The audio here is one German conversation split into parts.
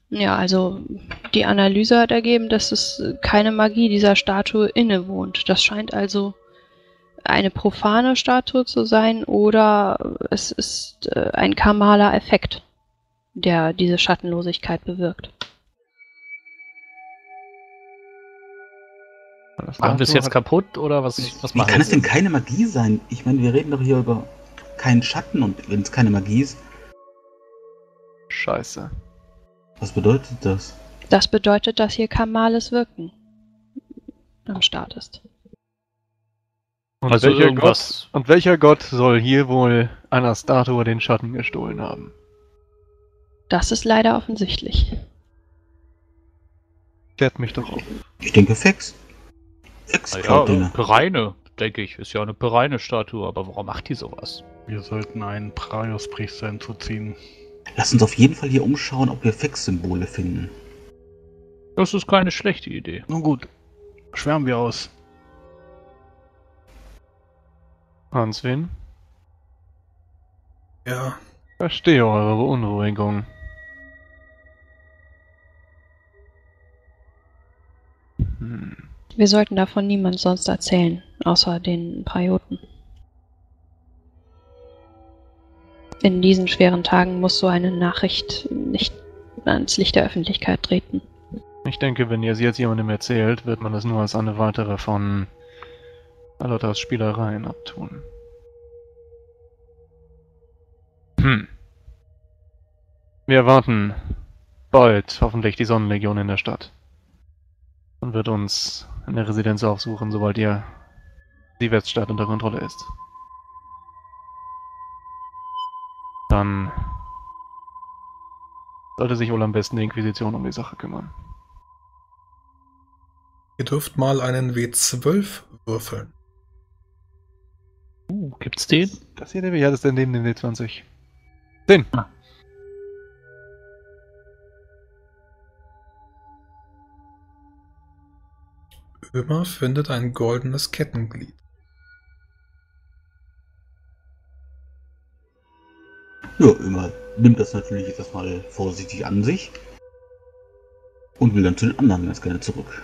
Ja, also die Analyse hat ergeben, dass es keine Magie dieser Statue innewohnt. Das scheint also eine profane Statue zu sein oder es ist ein karmaler Effekt, der diese Schattenlosigkeit bewirkt. Machen wir es jetzt kaputt oder was Wie machen kann es denn wir? keine Magie sein? Ich meine, wir reden doch hier über keinen Schatten und wenn es keine Magie ist, Scheiße. was bedeutet das? Das bedeutet, dass hier karmales Wirken am Start ist. Und, Also welcher Gott soll hier wohl einer Statue den Schatten gestohlen haben? Das ist leider offensichtlich. Klärt mich doch auf. Ich denke Fex. Fex klaut Dinge. Pereine, denke ich. Ist ja eine Pereine-Statue, aber warum macht die sowas? Wir sollten einen Praios-Priester hinzuziehen. Lass uns auf jeden Fall hier umschauen, ob wir Fex-Symbole finden. Das ist keine schlechte Idee. Nun gut, schwärmen wir aus. Hanswin? Ja, Verstehe eure Beunruhigung. Wir sollten davon niemand sonst erzählen, außer den Prioten. In diesen schweren Tagen muss so eine Nachricht nicht ans Licht der Öffentlichkeit treten. Ich denke, wenn ihr es jetzt jemandem erzählt, wird man es nur als eine weitere von Alotas Spielereien abtun. Wir erwarten bald hoffentlich die Sonnenlegion in der Stadt. Und wird uns in der Residenz aufsuchen, sobald die Weststadt unter Kontrolle ist. Dann sollte sich wohl am besten die Inquisition um die Sache kümmern. ihr dürft mal einen W12 würfeln. Gibt's den? Das hier, wie hat es denn neben dem D20? 10. Ömer findet ein goldenes Kettenglied. Ja, immer nimmt das natürlich jetzt erstmal vorsichtig an sich und will dann zu den anderen ganz gerne zurück.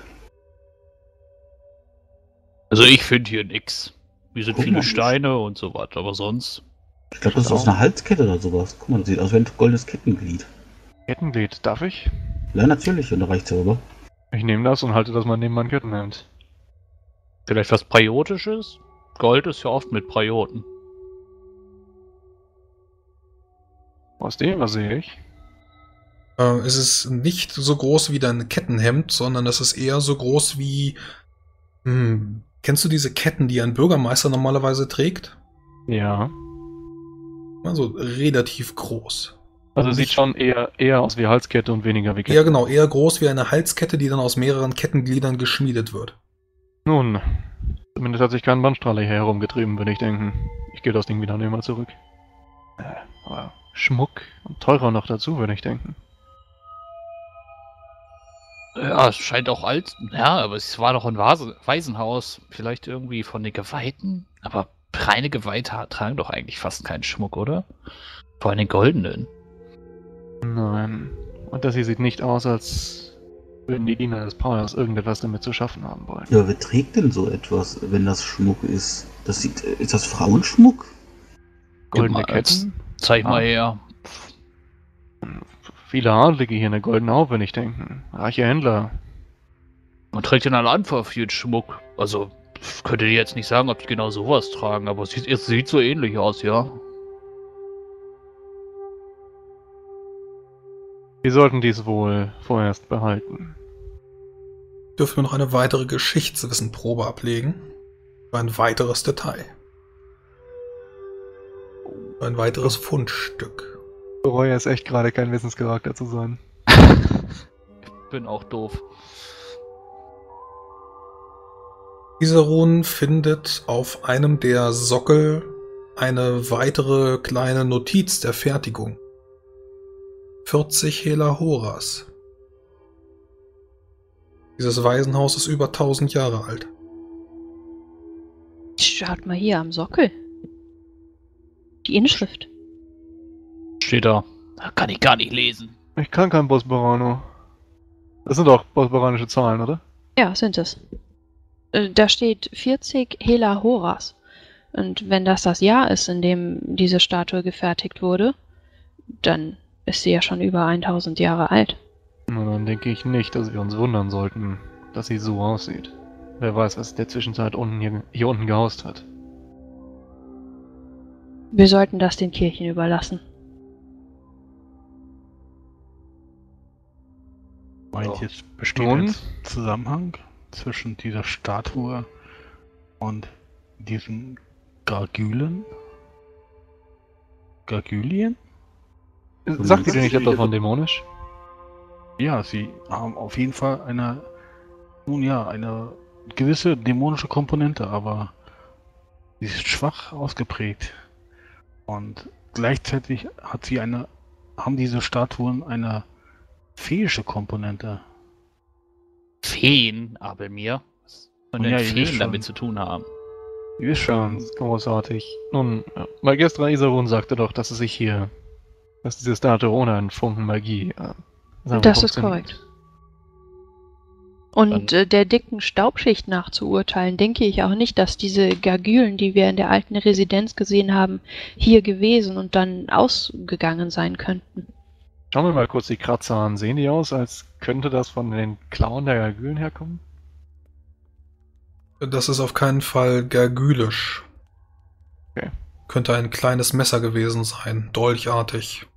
Also ich finde hier nix. Hier sind Guck viele mal. Steine und so was, aber sonst... Ich glaube, das ist aus einer Halskette oder sowas. Guck mal, das sieht aus wie ein goldenes Kettenglied. Kettenglied, darf ich? Ja, natürlich, und da reicht's ja rüber. Ich nehme das und halte das mal neben mein Kettenhemd. Vielleicht was Priotisches? Gold ist ja oft mit Prioten. Aus dem, was sehe ich? Es ist nicht so groß wie dein Kettenhemd, sondern es ist eher so groß wie... kennst du diese Ketten, die ein Bürgermeister normalerweise trägt? Ja. Also relativ groß. Also sieht schon eher aus wie Halskette und weniger wie Kette. Ja, genau, eher groß wie eine Halskette, die dann aus mehreren Kettengliedern geschmiedet wird. Nun, zumindest hat sich kein Bandstrahler hier herumgetrieben, würde ich denken. Ich gehe das Ding wieder nehmen mal zurück. Aber Schmuck und teurer noch dazu, würde ich denken. Ja, es scheint auch alt. Ja, aber es war doch ein Waisenhaus. Vielleicht irgendwie von den Geweihten? Aber reine Geweihte tragen doch eigentlich fast keinen Schmuck, oder? Vor allem den goldenen. Nein. Und das hier sieht nicht aus, als würden die Diener des Powers irgendetwas damit zu schaffen haben wollen. Ja, wer trägt denn so etwas, wenn das Schmuck ist? Ist das Frauenschmuck? Goldene Immer Ketten? Zeig mal her. Viele Adlige hier in der Goldenen Haube, würde ich denken. Reiche Händler. Man trägt in aller Anfang viel Schmuck. Also, könnte dir jetzt nicht sagen, ob die genau sowas tragen, aber es sieht so ähnlich aus, ja. Wir sollten dies wohl vorerst behalten. Dürfen wir noch eine weitere Geschichtswissenprobe ablegen? Für ein weiteres Detail. Für ein weiteres Fundstück. Ich bereue es echt gerade, kein Wissenscharakter zu sein. Bin auch doof. Isarun findet auf einem der Sockel eine weitere kleine Notiz der Fertigung. 40 Hela Horas. Dieses Waisenhaus ist über 1000 Jahre alt. Schaut mal hier am Sockel. Die Inschrift. Steht da. Kann ich gar nicht lesen. Ich kann kein Bosporano. Das sind doch bosporanische Zahlen, oder? Ja, sind es. Da steht 40 Hela Horas. Und wenn das Jahr ist, in dem diese Statue gefertigt wurde, dann ist sie ja schon über 1000 Jahre alt. Na, dann denke ich nicht, dass wir uns wundern sollten, dass sie so aussieht. Wer weiß, was in der Zwischenzeit hier unten gehaust hat. Wir sollten das den Kirchen überlassen. Meint jetzt besteht ein Zusammenhang zwischen dieser Statue und diesen Gargülen? Gargülien? Sagt ihr denn nicht etwas von dämonisch? Ja, sie haben auf jeden Fall eine gewisse dämonische Komponente, aber sie ist schwach ausgeprägt. Und gleichzeitig haben diese Statuen eine feeische Komponente. Feen, Abelmir? Was sollen denn Ja, ihr wisst Feen damit schon. zu tun haben? Ihr wisst schon, Ganz großartig. Nun, Magistra Isarun sagte doch, dass diese Statue ohne einen Funken Magie Das ist funktioniert. korrekt. Und der dicken Staubschicht nach zu urteilen, denke ich auch nicht, dass diese Gargülen, die wir in der alten Residenz gesehen haben, hier gewesen und dann ausgegangen sein könnten. Schauen wir mal kurz die Kratzer an. Sehen die aus, als könnte das von den Klauen der Gargülen herkommen? Das ist auf keinen Fall gargülisch. Okay. Könnte ein kleines Messer gewesen sein, dolchartig.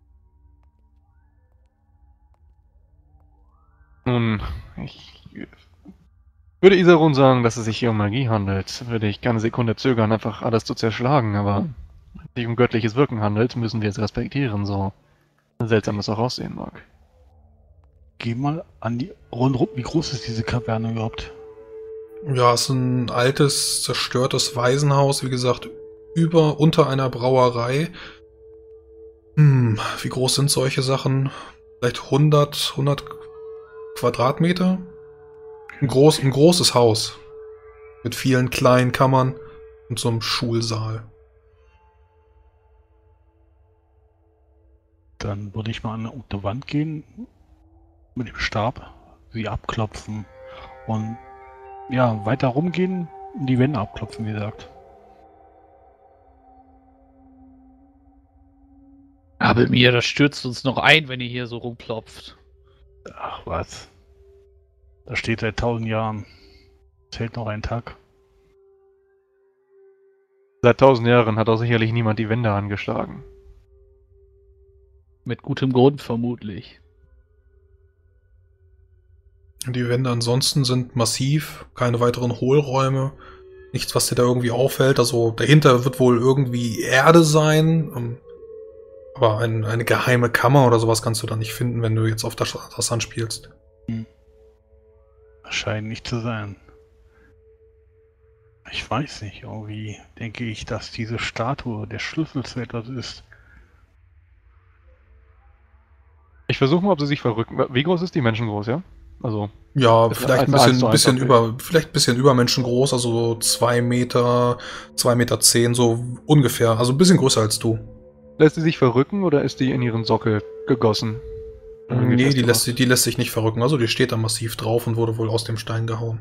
Nun, ich würde Isarun sagen, dass es sich hier um Magie handelt, würde ich keine Sekunde zögern, einfach alles zu zerschlagen, aber wenn es sich um göttliches Wirken handelt, müssen wir es respektieren, so seltsam es auch aussehen mag. geh mal an die rundrum. Wie groß ist diese Kaverne überhaupt? Ja, es ist ein altes, zerstörtes Waisenhaus, wie gesagt, unter einer Brauerei. Wie groß sind solche Sachen? Vielleicht 100 Quadratmeter? Ein großes Haus. Mit vielen kleinen Kammern und so einem Schulsaal. Dann würde ich mal an die Wand gehen, mit dem Stab, sie abklopfen und ja, weiter rumgehen, die Wände abklopfen, wie gesagt. Abelmir, das stürzt uns noch ein, wenn ihr hier so rumklopft. Ach was. Da steht seit 1000 Jahren. Zählt noch ein Tag. Seit 1000 Jahren hat auch sicherlich niemand die Wände angeschlagen. Mit gutem Grund vermutlich. Die Wände ansonsten sind massiv, keine weiteren Hohlräume, nichts, was dir da irgendwie auffällt. Also dahinter wird wohl irgendwie Erde sein, aber eine geheime Kammer oder sowas kannst du da nicht finden, wenn du jetzt auf das anspielst. Scheint nicht zu sein. Ich weiß nicht, irgendwie denke ich, dass diese Statue der Schlüssel zu etwas ist. Ich versuche mal, ob sie sich verrücken. Wie groß ist die menschengroß, ja? Also. Ja, Ist vielleicht ein eins zu eins bisschen über menschengroß, also 2 Meter, 2,10 Meter, so ungefähr. Also ein bisschen größer als du. Lässt sie sich verrücken oder ist die in ihren Sockel gegossen? Nee, die lässt sich nicht verrücken. Also die steht da massiv drauf und wurde wohl aus dem Stein gehauen.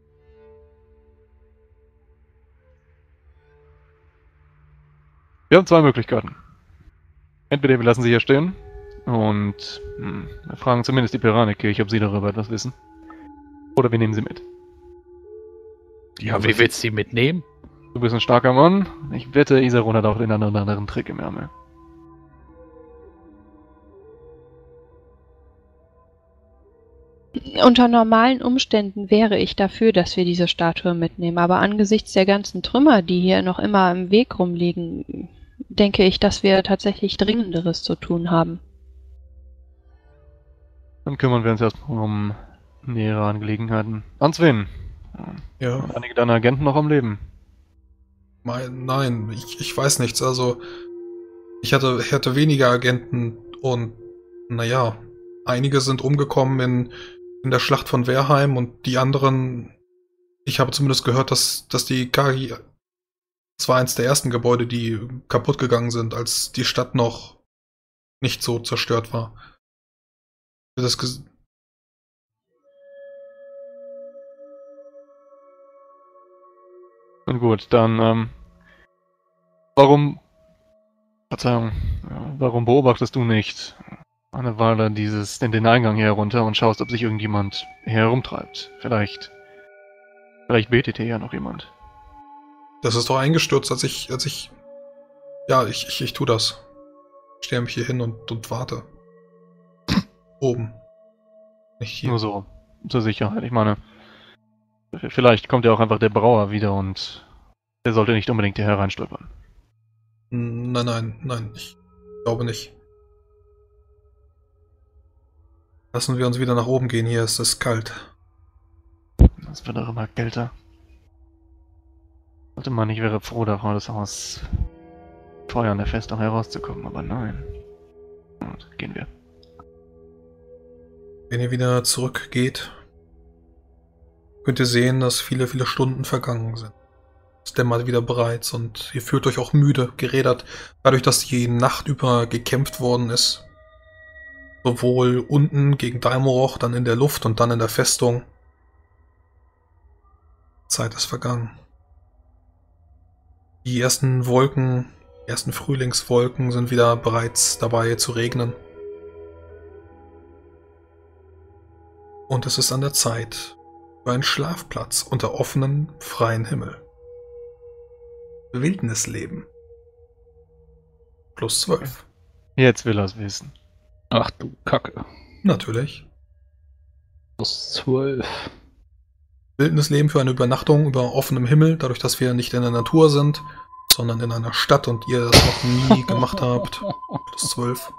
Wir haben zwei Möglichkeiten. Entweder wir lassen sie hier stehen und wir fragen zumindest die Piranenkirche, ob sie darüber etwas wissen. Oder wir nehmen sie mit. Ja, wie willst du sie mitnehmen? Du bist ein starker Mann. Ich wette, Isarun hat auch den einen oder anderen Trick im Ärmel. Unter normalen Umständen wäre ich dafür, dass wir diese Statue mitnehmen, aber angesichts der ganzen Trümmer, die hier noch immer im Weg rumliegen, denke ich, dass wir tatsächlich Dringenderes zu tun haben. Dann kümmern wir uns erstmal um nähere Angelegenheiten. Answen, Ja. sind einige deiner Agenten noch am Leben? Nein, ich weiß nichts. Also ich hatte weniger Agenten und naja, einige sind umgekommen in der Schlacht von Wehrheim und die anderen, ich habe zumindest gehört, dass die Kagi, das war eins der ersten Gebäude, die kaputt gegangen sind, als die Stadt noch nicht so zerstört war. Das ges Und gut, dann, warum, Verzeihung, warum beobachtest du nicht eine Weile den Eingang hier runter und schaust, ob sich irgendjemand hier herumtreibt? Vielleicht betet hier ja noch jemand. Das ist doch eingestürzt, als ich... Ja, ich tu das. Ich stelle mich hier hin und warte. Oben. Nicht hier. Nur so, zur Sicherheit. Ich meine, vielleicht kommt ja auch einfach der Brauer wieder und der sollte nicht unbedingt hier hereinstolpern. Nein, ich glaube nicht. Lassen wir uns wieder nach oben gehen, hier ist es kalt. Es wird auch immer kälter. Sollte man, ich wäre froh davon, das Haus Feuer an der Festung herauszukommen, aber nein. Gut, gehen wir. Wenn ihr wieder zurückgeht, könnt ihr sehen, dass viele Stunden vergangen sind. Es dämmert wieder bereits und ihr fühlt euch auch müde, gerädert, dadurch, dass die Nacht über gekämpft worden ist. Sowohl unten gegen Daimoroch, dann in der Luft und dann in der Festung. Zeit ist vergangen. Die ersten Frühlingswolken sind wieder bereits dabei zu regnen. Und es ist an der Zeit für einen Schlafplatz unter offenem, freien Himmel. Wildnisleben. +12. Jetzt will er's wissen. Ach du Kacke. Natürlich. +12. Wildnisleben für eine Übernachtung über offenem Himmel, dadurch, dass wir nicht in der Natur sind, sondern in einer Stadt und ihr das noch nie gemacht habt. +12.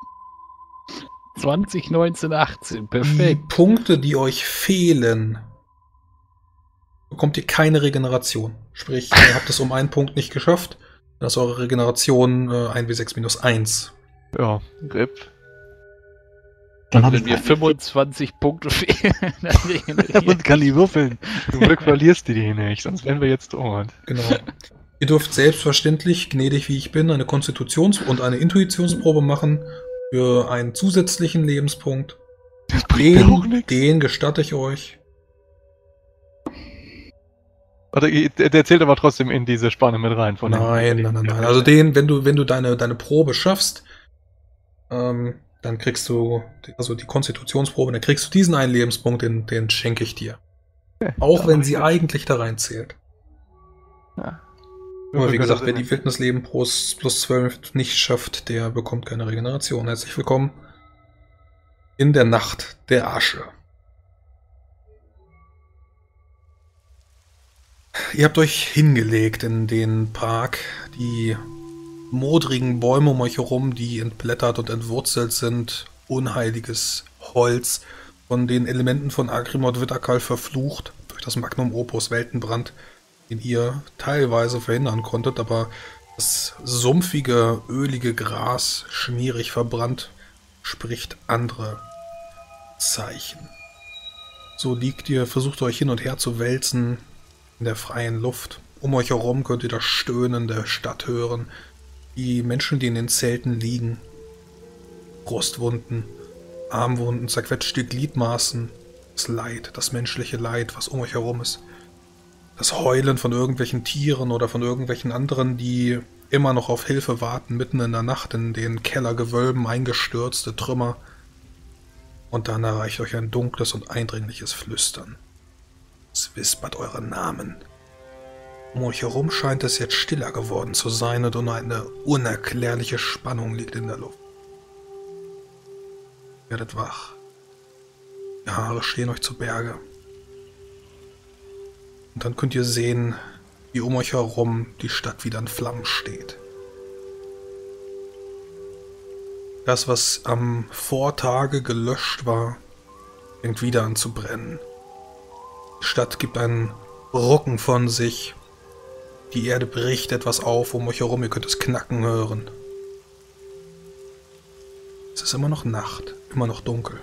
20, 19, 18. Die Perfekt. Punkte, die euch fehlen, bekommt ihr keine Regeneration. Sprich, ihr habt es um einen Punkt nicht geschafft, dann ist eure Regeneration 1w6 - 1. Ja, RIP. Dann habe Wenn ich mir 25 Punkte fehlen, dann regenerieren. Und kann die würfeln. Zum Glück verlierst du die nicht, sonst wären wir jetzt tot. Genau. Ihr dürft selbstverständlich, gnädig wie ich bin, eine Konstitutions- und eine Intuitionsprobe machen für einen zusätzlichen Lebenspunkt. Das bringt mir auch nichts. Den gestatte ich euch. Warte, der zählt aber trotzdem in diese Spanne mit rein. Nein. Also wenn du deine Probe schaffst, dann kriegst du, also die Konstitutionsprobe, dann kriegst du diesen einen Lebenspunkt, den schenke ich dir. Okay, Auch wenn sie eigentlich da rein zählt. Ja. Aber wie gesagt, wer die Wildnisleben +12 nicht schafft, der bekommt keine Regeneration. Herzlich willkommen in der Nacht der Asche. Ihr habt euch hingelegt in den Park. Die modrigen Bäume um euch herum, die entblättert und entwurzelt sind. Unheiliges Holz, von den Elementen von Agrimod Witterkal verflucht, durch das Magnum Opus Weltenbrand, den ihr teilweise verhindern konntet, aber das sumpfige, ölige Gras, schmierig verbrannt, spricht andere Zeichen. So liegt ihr, versucht euch hin und her zu wälzen in der freien Luft. Um euch herum könnt ihr das Stöhnen der Stadt hören. Die Menschen, die in den Zelten liegen. Brustwunden, Armwunden, zerquetschte Gliedmaßen. Das Leid, das menschliche Leid, was um euch herum ist. Das Heulen von irgendwelchen Tieren oder von irgendwelchen anderen, die immer noch auf Hilfe warten, mitten in der Nacht in den Kellergewölben eingestürzte Trümmer. Und dann erreicht euch ein dunkles und eindringliches Flüstern. Es wispert euren Namen. Um euch herum scheint es jetzt stiller geworden zu sein und eine unerklärliche Spannung liegt in der Luft. Ihr werdet wach. Die Haare stehen euch zu Berge. Und dann könnt ihr sehen, wie um euch herum die Stadt wieder in Flammen steht. Das, was am Vortage gelöscht war, fängt wieder an zu brennen. Die Stadt gibt einen Rucken von sich. Die Erde bricht etwas auf um euch herum, ihr könnt es knacken hören. Es ist immer noch Nacht, immer noch dunkel.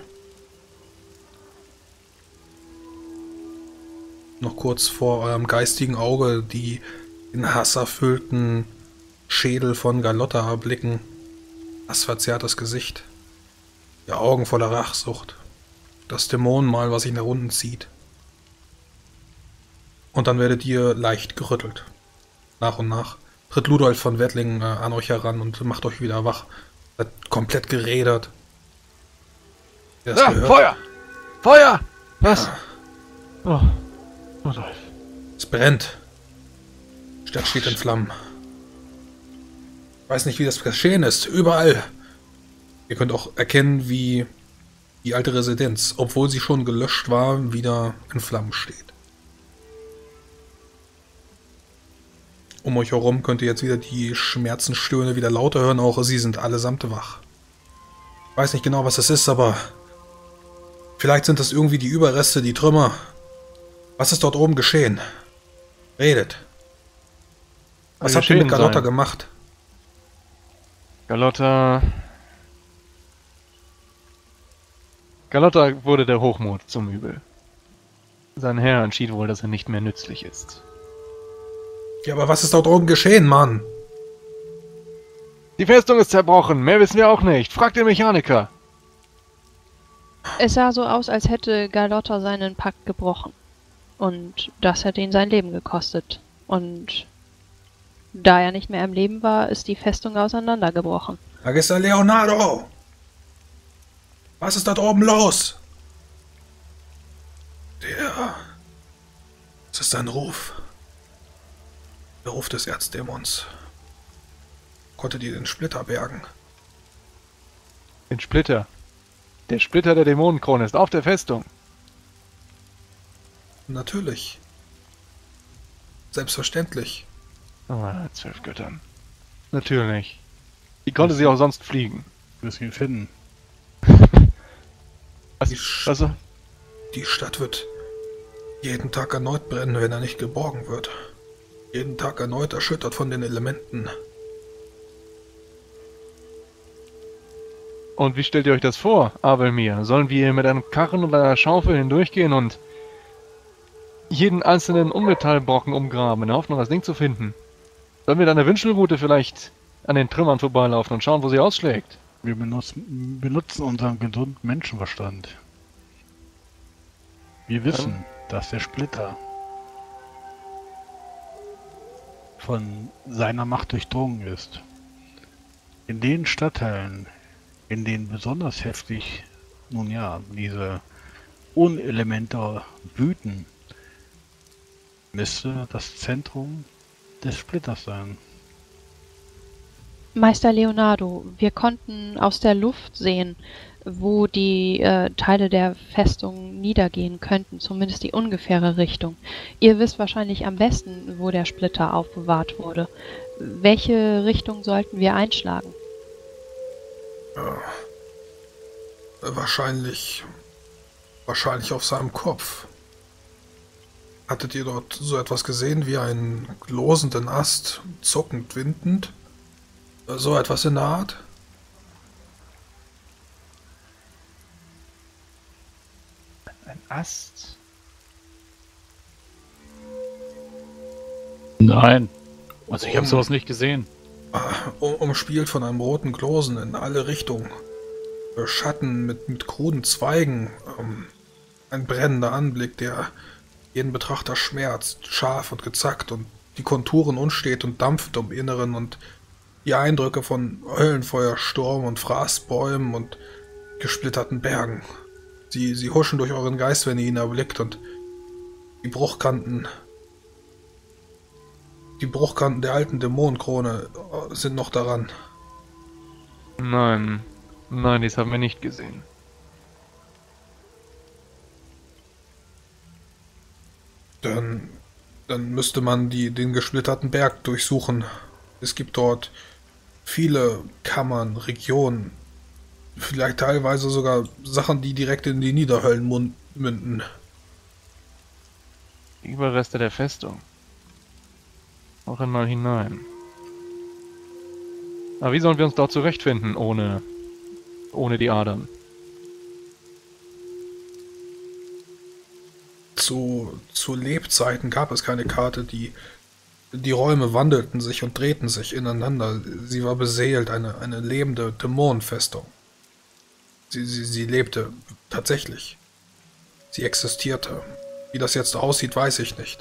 Noch kurz vor eurem geistigen Auge die in Hass erfüllten Schädel von Galotta erblicken. Hassverzerrtes Gesicht. Die Augen voller Rachsucht. Das Dämonenmal, was sich nach unten zieht. Und dann werdet ihr leicht gerüttelt. Nach und nach tritt Ludolf von Wettlingen an euch heran und macht euch wieder wach. Seid komplett gerädert. Ja, Feuer! Feuer! Was? Oh, Rudolf. Es brennt. Die Stadt steht in Flammen. Ich weiß nicht, wie das geschehen ist. Überall. Ihr könnt auch erkennen, wie die alte Residenz, obwohl sie schon gelöscht war, wieder in Flammen steht. Um euch herum könnt ihr jetzt wieder die Schmerzensstöhne wieder lauter hören. Auch sie sind allesamt wach. Ich weiß nicht genau, was es ist, aber vielleicht sind das irgendwie die Überreste, die Trümmer. Was ist dort oben geschehen? Redet. Was habt ihr mit Carlotta gemacht? Carlotta wurde der Hochmut zum Übel. Sein Herr entschied wohl, dass er nicht mehr nützlich ist. Ja, aber was ist dort oben geschehen, Mann? Die Festung ist zerbrochen, mehr wissen wir auch nicht. Fragt den Mechaniker. Es sah so aus, als hätte Carlotta seinen Pakt gebrochen. Und das hätte ihn sein Leben gekostet. Und da er nicht mehr im Leben war, ist die Festung auseinandergebrochen. Magister Leonardo! Was ist dort oben los? Es ist ein Ruf. Der Ruf des Erzdämons. Konntet ihr den Splitter bergen? Den Splitter? Der Splitter der Dämonenkrone ist auf der Festung. Natürlich. Selbstverständlich. Oh, 12 Göttern. Natürlich. Wie konnte sie auch sonst fliegen? Müssen wir ihn finden. Was? Die Stadt wird jeden Tag erneut brennen, wenn er nicht geborgen wird. Jeden Tag erneut erschüttert von den Elementen. Und wie stellt ihr euch das vor, Abelmir? Sollen wir mit einem Karren und einer Schaufel hindurchgehen und jeden einzelnen Unmetallbrocken umgraben, in der Hoffnung, das Ding zu finden? Sollen wir dann eine Wünschelrute vielleicht an den Trümmern vorbeilaufen und schauen, wo sie ausschlägt? Wir benutzen unseren gesunden Menschenverstand. Wir wissen, dass der Splitter von seiner Macht durchdrungen ist. In den Stadtteilen, in denen besonders heftig, nun ja, diese Unelemente wüten, müsste das Zentrum des Splitters sein. Meister Leonardo, wir konnten aus der Luft sehen, wo die Teile der Festung niedergehen könnten, zumindest die ungefähre Richtung. Ihr wisst wahrscheinlich am besten, wo der Splitter aufbewahrt wurde. Welche Richtung sollten wir einschlagen? Ja, wahrscheinlich auf seinem Kopf. Hattet ihr dort so etwas gesehen wie einen losenden Ast, zuckend, windend? So etwas in der Art? Ein Ast? Nein. Also ich habe sowas nicht gesehen. Umspielt von einem roten Glosen in alle Richtungen. Schatten mit kruden Zweigen. Ein brennender Anblick, der jeden Betrachter schmerzt, scharf und gezackt und die Konturen unstet und dampft im Inneren und die Eindrücke von Höllenfeuer, Sturm und Fraßbäumen und gesplitterten Bergen. Sie huschen durch euren Geist, wenn ihr ihn erblickt, und die Bruchkanten der alten Dämonenkrone sind noch daran. Nein, dies haben wir nicht gesehen. Dann müsste man den gesplitterten Berg durchsuchen. Es gibt dort viele Kammern, Regionen, vielleicht teilweise sogar Sachen, die direkt in die Niederhöllen münden. Die Überreste der Festung. Auch einmal hinein. Aber wie sollen wir uns dort zurechtfinden, ohne die Adern? Zu Lebzeiten gab es keine Karte, die Räume wandelten sich und drehten sich ineinander. Sie war beseelt, eine lebende Dämonenfestung. Sie lebte tatsächlich. Sie existierte. Wie das jetzt aussieht, weiß ich nicht.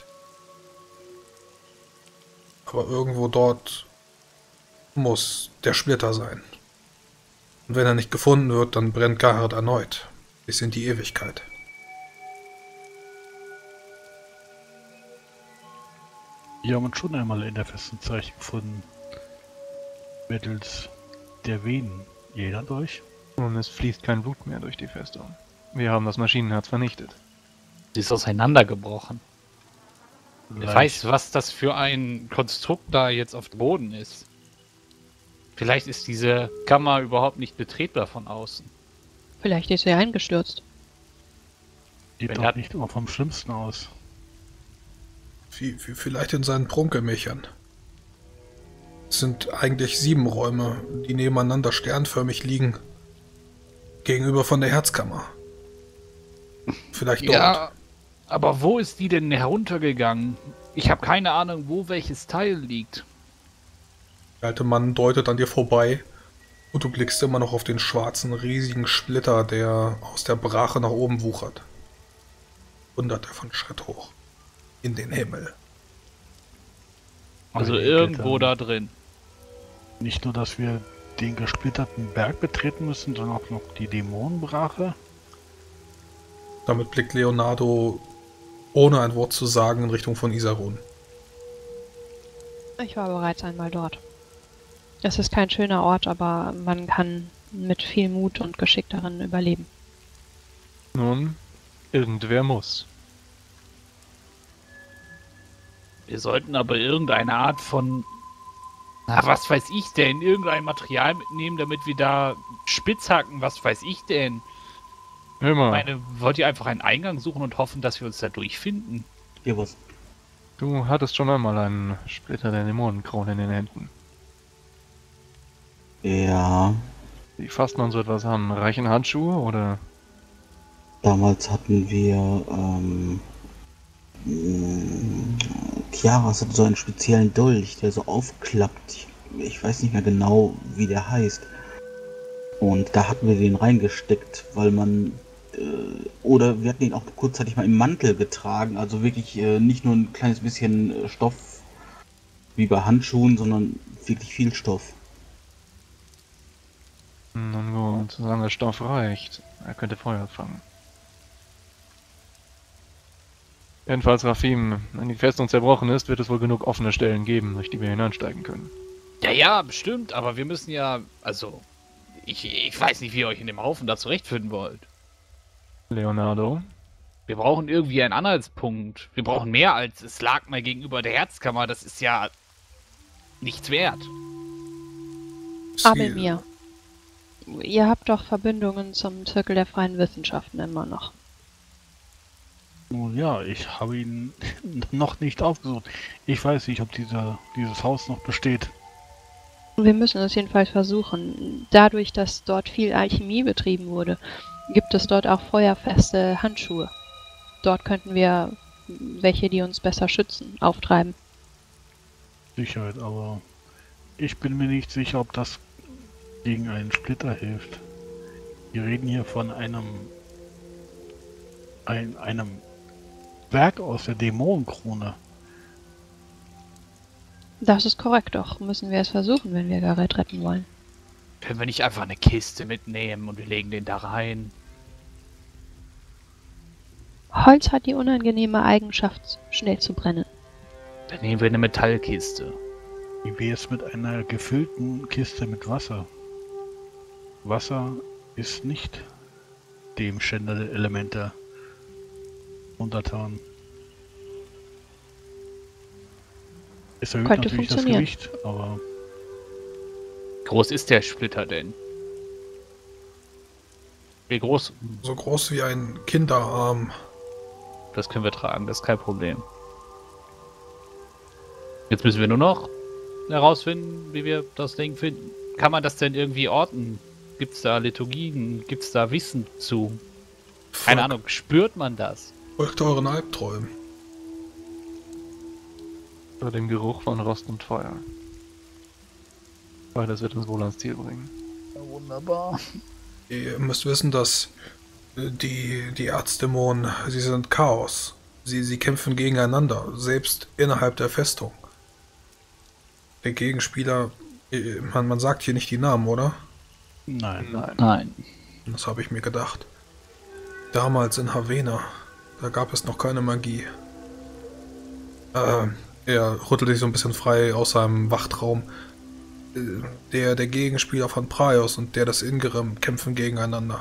Aber irgendwo dort muss der Splitter sein. Und wenn er nicht gefunden wird, dann brennt Garrett erneut. Bis in die Ewigkeit. Wir haben uns schon einmal in der Festenzeichen gefunden. Mittels der Venen. Ihr erinnert euch? Und es fließt kein Blut mehr durch die Festung. Wir haben das Maschinenherz vernichtet. Sie ist auseinandergebrochen. Wer weiß, was das für ein Konstrukt da jetzt auf dem Boden ist. Vielleicht ist diese Kammer überhaupt nicht betretbar von außen. Vielleicht ist sie eingestürzt. Geht Wenn doch er- nicht immer vom Schlimmsten aus. Vielleicht in seinen Prunkelmächern. Es sind eigentlich 7 Räume, die nebeneinander sternförmig liegen. Gegenüber von der Herzkammer. Vielleicht dort. Ja, aber wo ist die denn heruntergegangen? Ich habe keine Ahnung, wo welches Teil liegt. Der alte Mann deutet an dir vorbei und du blickst immer noch auf den schwarzen, riesigen Splitter, der aus der Brache nach oben wuchert. Hunderte von Schritt hoch. In den Himmel. Also Aber irgendwo da drin. Nicht nur, dass wir den gesplitterten Berg betreten müssen, sondern auch noch die Dämonenbrache. Damit blickt Leonardo, ohne ein Wort zu sagen, in Richtung von Isarun. Ich war bereits einmal dort. Es ist kein schöner Ort, aber man kann mit viel Mut und Geschick darin überleben. Nun, irgendwer muss. Wir sollten aber irgendeine Art von... Na, was weiß ich denn? Irgendein Material mitnehmen, damit wir da Spitzhacken, was weiß ich denn? Hör Ich mal, meine, wollt ihr einfach einen Eingang suchen und hoffen, dass wir uns da durchfinden? Ja, was? du hattest schon einmal einen Splitter der Dämonenkrone in den Händen. Ja, Wie fasst man so etwas an? Reichen Handschuhe oder? damals hatten wir, Chiaras hat so einen speziellen Dolch, der so aufklappt. Ich weiß nicht mehr genau, wie der heißt. Und da hatten wir den reingesteckt, weil man, oder wir hatten ihn auch kurzzeitig mal im Mantel getragen. Also wirklich nicht nur ein kleines bisschen Stoff wie bei Handschuhen, sondern wirklich viel Stoff. Nun gut, solange der Stoff reicht. Er könnte Feuer fangen. Jedenfalls, Rafim, wenn die Festung zerbrochen ist, wird es wohl genug offene Stellen geben, durch die wir hineinsteigen können. Ja, ja, bestimmt, aber wir müssen ja... Also, ich weiß nicht, wie ihr euch in dem Haufen da zurechtfinden wollt. Leonardo, Wir brauchen irgendwie einen Anhaltspunkt. Wir brauchen mehr als es lag mal gegenüber der Herzkammer. Das ist ja nichts wert. Abelmir, ihr habt doch Verbindungen zum Zirkel der freien Wissenschaften immer noch. Nun ja, ich habe ihn noch nicht aufgesucht. Ich weiß nicht, ob dieses Haus noch besteht. Wir müssen es jedenfalls versuchen. Dadurch, dass dort viel Alchemie betrieben wurde, gibt es dort auch feuerfeste Handschuhe. Dort könnten wir welche, die uns besser schützen, auftreiben. Sicherheit, aber ich bin mir nicht sicher, ob das gegen einen Splitter hilft. Wir reden hier von einem Werk aus der Dämonenkrone. Das ist korrekt, doch müssen wir es versuchen, wenn wir Garrett retten wollen. Können wir nicht einfach eine Kiste mitnehmen und wir legen den da rein? Holz hat die unangenehme Eigenschaft, schnell zu brennen. Dann nehmen wir eine Metallkiste. Wie wäre es mit einer gefüllten Kiste mit Wasser? Wasser ist nicht dem Schänder der Elemente untertan. Es erhöht Könnte natürlich das funktionieren. Gewicht, aber Groß ist der Splitter denn? Wie groß? So groß wie ein Kinderarm. Das können wir tragen, das ist kein Problem. Jetzt müssen wir nur noch herausfinden, wie wir das Ding finden. Kann man das denn irgendwie orten? Gibt es da Liturgien? Gibt es da Wissen zu? Keine Ahnung, spürt man das? Folgt euren Albträumen. oder dem Geruch von Rost und Feuer. Weil das wird uns wohl ans Ziel bringen. Ja, wunderbar. Ihr müsst wissen, dass die Erzdämonen, sie sind Chaos. Sie kämpfen gegeneinander, selbst innerhalb der Festung. Der Gegenspieler, man sagt hier nicht die Namen, oder? Nein. Nein. Das habe ich mir gedacht. Damals in Havena, da gab es noch keine Magie. Er rüttelte sich so ein bisschen frei aus seinem Wachtraum. Der Gegenspieler von Praios und der des Ingrim kämpfen gegeneinander.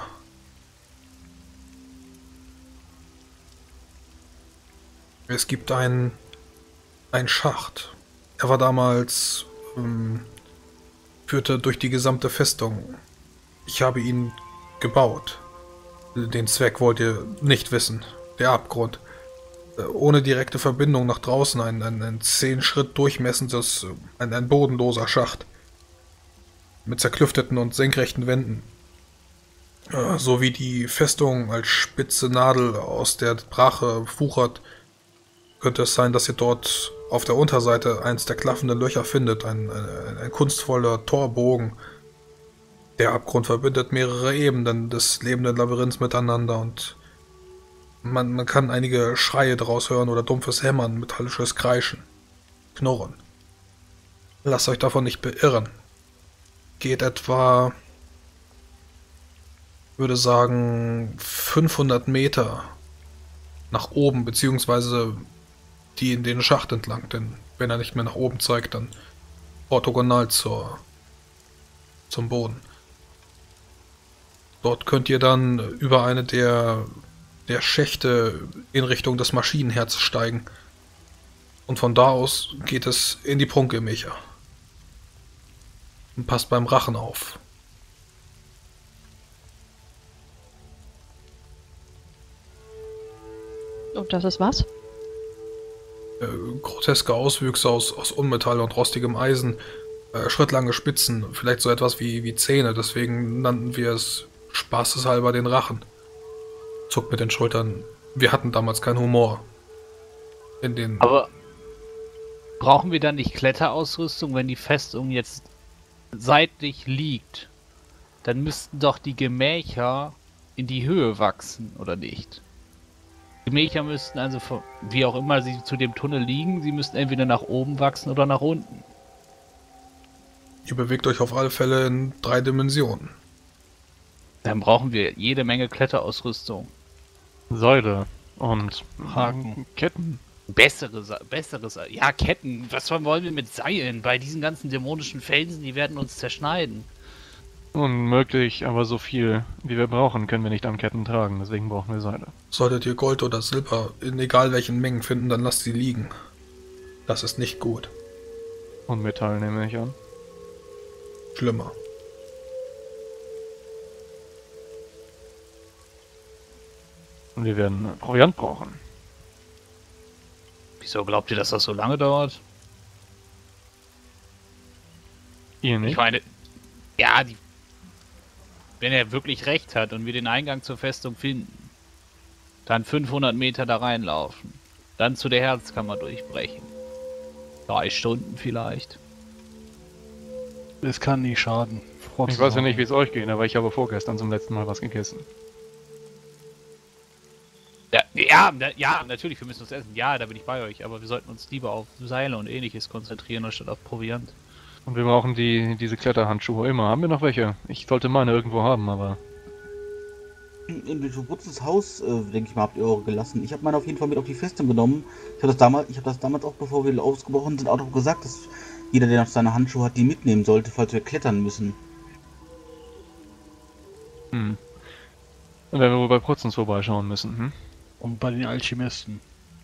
Es gibt einen Schacht. Er war damals, führte durch die gesamte Festung. Ich habe ihn gebaut. Den Zweck wollt ihr nicht wissen. Der Abgrund. Ohne direkte Verbindung nach draußen ein 10 Schritt durchmessendes, ein bodenloser Schacht. Mit zerklüfteten und senkrechten Wänden. So wie die Festung als spitze Nadel aus der Brache wuchert, könnte es sein, dass ihr dort auf der Unterseite eins der klaffenden Löcher findet. Ein kunstvoller Torbogen. Der Abgrund verbindet mehrere Ebenen des lebenden Labyrinths miteinander und man kann einige Schreie daraus hören oder dumpfes Hämmern, metallisches Kreischen, Knurren. Lasst euch davon nicht beirren. Geht etwa, würde sagen, 500 Meter nach oben, beziehungsweise die in den Schacht entlang, denn wenn er nicht mehr nach oben zeigt, dann orthogonal zum Boden. Dort könnt ihr dann über eine der Schächte in Richtung des Maschinenherzes steigen. Und von da aus geht es in die Prunkgemächer. Und passt beim Rachen auf. Und das ist was? Groteske Auswüchse aus Unmetall und rostigem Eisen, schrittlange Spitzen, vielleicht so etwas wie Zähne, deswegen nannten wir es spaßeshalber den Rachen. Zuckt mit den Schultern. Wir hatten damals keinen Humor. Aber brauchen wir dann nicht Kletterausrüstung, wenn die Festung jetzt seitlich liegt? Dann müssten doch die Gemächer in die Höhe wachsen, oder nicht? Gemächer müssten also, wie auch immer sie zu dem Tunnel liegen, sie müssten entweder nach oben wachsen oder nach unten. Ihr bewegt euch auf alle Fälle in 3 Dimensionen. Dann brauchen wir jede Menge Kletterausrüstung. Seile und Haken. Ketten. Besseres, ja, Ketten. Was wollen wir mit Seilen? Bei diesen ganzen dämonischen Felsen, die werden uns zerschneiden. Unmöglich, aber so viel wie wir brauchen, können wir nicht an Ketten tragen, deswegen brauchen wir Seile. Solltet ihr Gold oder Silber in egal welchen Mengen finden, dann lasst sie liegen. Das ist nicht gut. Und Metall nehme ich an. Schlimmer. Und wir werden Proviant brauchen. Wieso glaubt ihr, dass das so lange dauert? Ihr nicht? Ich meine, ja, wenn er wirklich recht hat und wir den Eingang zur Festung finden, dann 500 Meter da reinlaufen, dann zu der Herzkammer durchbrechen. 3 Stunden vielleicht. Es kann nicht schaden. Ich weiß ja nicht, wie es euch geht, aber ich habe vorgestern zum letzten Mal was gegessen. Ja, natürlich, wir müssen uns essen. Ja, da bin ich bei euch, aber wir sollten uns lieber auf Seile und ähnliches konzentrieren, anstatt auf Proviant. Und wir brauchen diese Kletterhandschuhe immer. Haben wir noch welche? Ich sollte meine irgendwo haben, aber... In Wildschuh-Butzes Haus, denke ich mal, habt ihr eure gelassen. Ich habe meine auf jeden Fall mit auf die Festung genommen. Ich habe das damals auch, bevor wir ausgebrochen sind, auch noch gesagt, dass jeder, der noch seine Handschuhe hat, die mitnehmen sollte, falls wir klettern müssen. Dann werden wir wohl bei Protzens vorbeischauen müssen, Und bei den Alchemisten.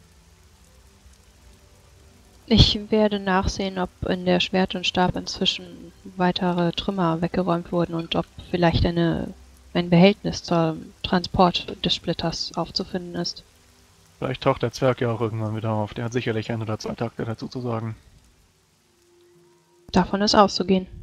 Ich werde nachsehen, ob in der Schwert und Stab inzwischen weitere Trümmer weggeräumt wurden und ob vielleicht ein Behältnis zum Transport des Splitters aufzufinden ist. Vielleicht taucht der Zwerg ja auch irgendwann wieder auf. Der hat sicherlich 1 oder 2 Takte dazu zu sagen. Davon ist auszugehen.